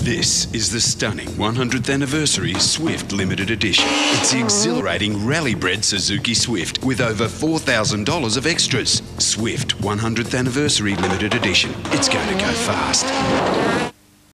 This is the stunning 100th anniversary Swift Limited Edition. It's the exhilarating rally-bred Suzuki Swift with over $4,000 of extras. Swift 100th anniversary Limited Edition. It's going to go fast.